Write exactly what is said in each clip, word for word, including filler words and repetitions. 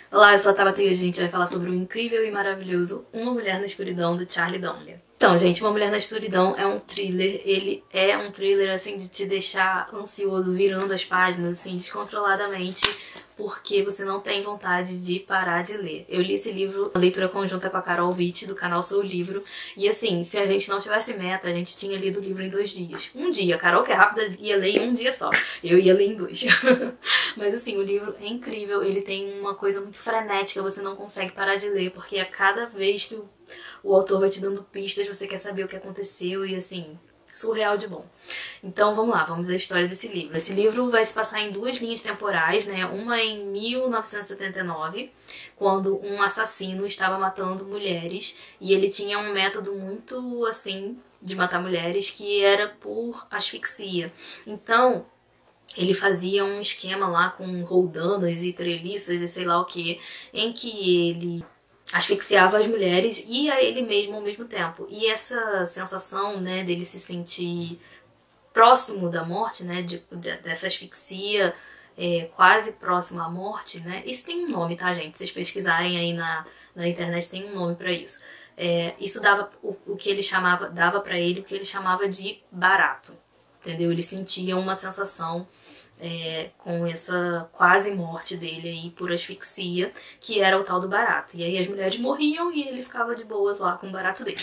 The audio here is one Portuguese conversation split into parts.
Olá, eu sou a Tabata e hoje a gente vai falar sobre o incrível e maravilhoso Uma Mulher na Escuridão, do Charlie Donlea. Então, gente, Uma Mulher na Escuridão é um thriller, ele é um thriller, assim, de te deixar ansioso, virando as páginas, assim, descontroladamente, porque você não tem vontade de parar de ler. Eu li esse livro, a leitura conjunta com a Carol Witt, do canal Seu Livro, e assim, se a gente não tivesse meta, a gente tinha lido o livro em dois dias. Um dia, a Carol, que é rápida, ia ler em um dia só, eu ia ler em dois. Mas assim, o livro é incrível, ele tem uma coisa muito frenética, você não consegue parar de ler, porque a cada vez que o O autor vai te dando pistas, você quer saber o que aconteceu e assim, surreal de bom. Então vamos lá, vamos à história desse livro. Esse livro vai se passar em duas linhas temporais, né? Uma em mil novecentos e setenta e nove, quando um assassino estava matando mulheres e ele tinha um método muito assim de matar mulheres que era por asfixia. Então ele fazia um esquema lá com roldanas e treliças e sei lá o que, em que ele asfixiava as mulheres e a ele mesmo ao mesmo tempo. E essa sensação, né, dele se sentir próximo da morte, né, de, de, dessa asfixia é, quase próximo à morte, né, isso tem um nome, tá, gente? Se vocês pesquisarem aí na, na internet tem um nome pra isso. É, isso dava o, o que ele chamava, dava pra ele o que ele chamava de barato, entendeu? Ele sentia uma sensação É, com essa quase morte dele aí por asfixia, que era o tal do barato. E aí as mulheres morriam e ele ficava de boas lá com o barato dele.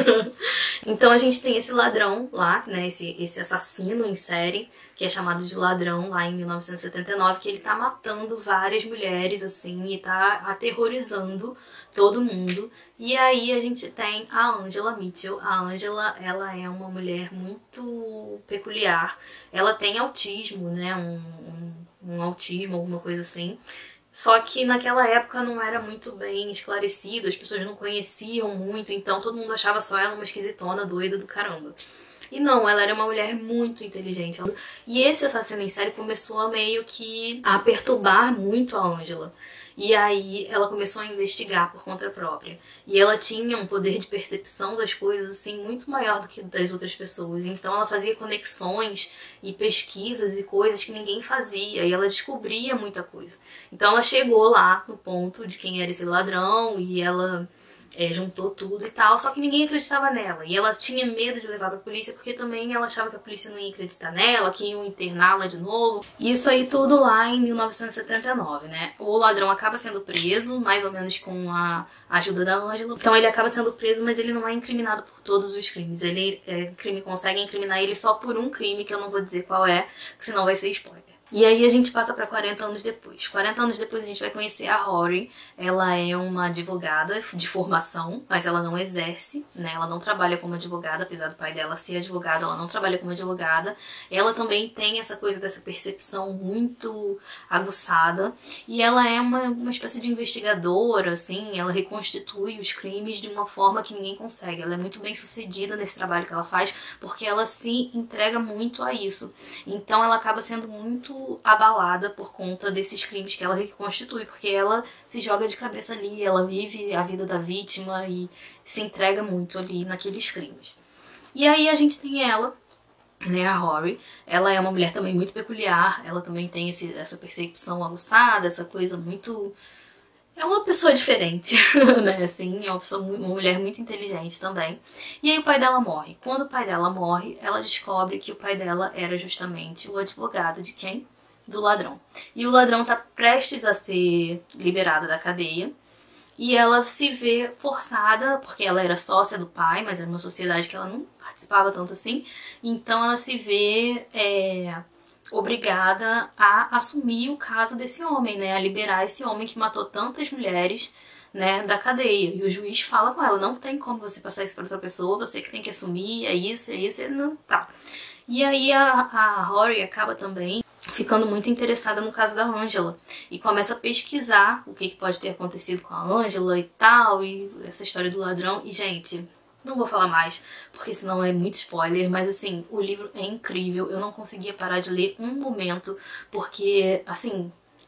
Então a gente tem esse ladrão lá, né, esse, esse assassino em série, que é chamado de ladrão lá em mil novecentos e setenta e nove, que ele tá matando várias mulheres, assim, e tá aterrorizando todo mundo. E aí a gente tem a Angela Mitchell. A Angela, ela é uma mulher muito peculiar. Ela tem autismo, né, um, um, um autismo, alguma coisa assim. Só que naquela época não era muito bem esclarecido, as pessoas não conheciam muito, então todo mundo achava só ela uma esquisitona doida do caramba. E não, ela era uma mulher muito inteligente. E esse assassino em série começou a meio que a perturbar muito a Angela. E aí ela começou a investigar por conta própria. E ela tinha um poder de percepção das coisas assim muito maior do que das outras pessoas. Então ela fazia conexões e pesquisas e coisas que ninguém fazia. E ela descobria muita coisa. Então ela chegou lá no ponto de quem era esse ladrão e ela É, juntou tudo e tal, só que ninguém acreditava nela. E ela tinha medo de levar pra polícia, porque também ela achava que a polícia não ia acreditar nela, que iam interná-la de novo. Isso aí tudo lá em mil novecentos e setenta e nove, né? O ladrão acaba sendo preso, mais ou menos com a ajuda da Angela. Então ele acaba sendo preso, mas ele não é incriminado por todos os crimes. Ele é, crime, consegue incriminar ele só por um crime, que eu não vou dizer qual é, que senão vai ser spoiler. E aí a gente passa para quarenta anos depois. quarenta anos depois a gente vai conhecer a Rory. Ela é uma advogada de formação, mas ela não exerce, né? Ela não trabalha como advogada, apesar do pai dela ser advogado, ela não trabalha como advogada. Ela também tem essa coisa dessa percepção muito aguçada. E ela é uma, uma espécie de investigadora, assim, ela reconstitui os crimes de uma forma que ninguém consegue. Ela é muito bem sucedida nesse trabalho que ela faz, porque ela se entrega muito a isso. Então ela acaba sendo muito abalada por conta desses crimes que ela reconstitui, porque ela se joga de cabeça ali, ela vive a vida da vítima e se entrega muito ali naqueles crimes. E aí a gente tem ela, né, a Rory. Ela é uma mulher também muito peculiar, ela também tem esse, essa percepção aguçada, essa coisa muito... É uma pessoa diferente, né, assim, é uma, pessoa, uma mulher muito inteligente também. E aí o pai dela morre. Quando o pai dela morre, ela descobre que o pai dela era justamente o advogado de quem? Do ladrão. E o ladrão tá prestes a ser liberado da cadeia. E ela se vê forçada, porque ela era sócia do pai, mas era uma sociedade que ela não participava tanto assim. Então ela se vê... É, obrigada a assumir o caso desse homem, né, a liberar esse homem que matou tantas mulheres, né, da cadeia. E o juiz fala com ela, não tem como você passar isso para outra pessoa, você que tem que assumir, é isso, é isso, ele não tá. E aí a, a Rory acaba também ficando muito interessada no caso da Angela e começa a pesquisar o que pode ter acontecido com a Angela e tal, e essa história do ladrão. E gente, não vou falar mais, porque senão é muito spoiler, mas assim, o livro é incrível, eu não conseguia parar de ler um momento, porque, assim,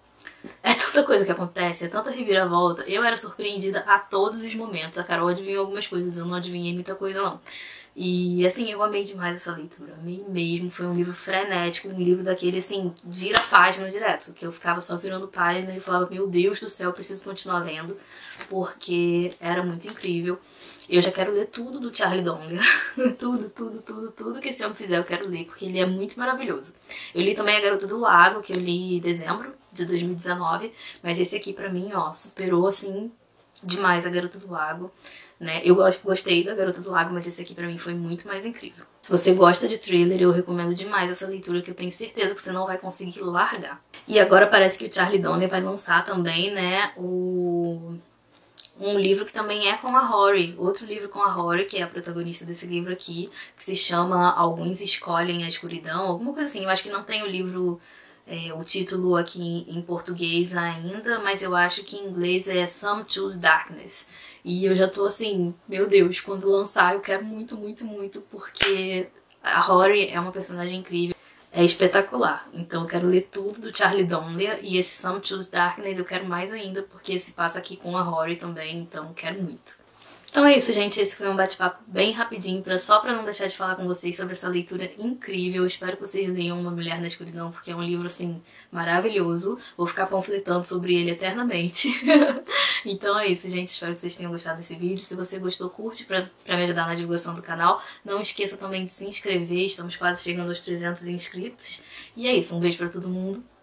é tanta coisa que acontece, é tanta reviravolta, eu era surpreendida a todos os momentos. A Carol adivinhou algumas coisas, eu não adivinhei muita coisa não. E assim, eu amei demais essa leitura, amei mesmo. Foi um livro frenético, um livro daquele assim, vira página direto, que eu ficava só virando página e falava, meu Deus do céu, eu preciso continuar lendo, porque era muito incrível. Eu já quero ler tudo do Charlie Donnelly, tudo, tudo, tudo, tudo que esse homem fizer eu quero ler, porque ele é muito maravilhoso. Eu li também A Garota do Lago, que eu li em dezembro de dois mil e dezenove, mas esse aqui pra mim, ó, superou assim demais A Garota do Lago. Né? Eu gostei da Garota do Lago, mas esse aqui pra mim foi muito mais incrível. Se você gosta de thriller, eu recomendo demais essa leitura, que eu tenho certeza que você não vai conseguir largar. E agora parece que o Charlie Donnelly vai lançar também, né, o... um livro que também é com a Rory, outro livro com a Rory, que é a protagonista desse livro aqui, que se chama Alguns Escolhem a Escuridão, alguma coisa assim. Eu acho que não tem o livro, é, o título aqui em português ainda, mas eu acho que em inglês é Some Choose Darkness. E eu já tô assim, meu Deus, quando lançar eu quero muito, muito, muito, porque a Rory é uma personagem incrível, é espetacular. Então eu quero ler tudo do Charlie Donnelly, e esse Some Choose Darkness eu quero mais ainda, porque se passa aqui com a Rory também, então eu quero muito. Então é isso, gente. Esse foi um bate-papo bem rapidinho, pra, só pra não deixar de falar com vocês sobre essa leitura incrível. Eu espero que vocês leiam Uma Mulher na Escuridão, porque é um livro, assim, maravilhoso. Vou ficar panfletando sobre ele eternamente. Então é isso, gente. Espero que vocês tenham gostado desse vídeo. Se você gostou, curte pra, pra me ajudar na divulgação do canal. Não esqueça também de se inscrever. Estamos quase chegando aos trezentos inscritos. E é isso. Um beijo pra todo mundo.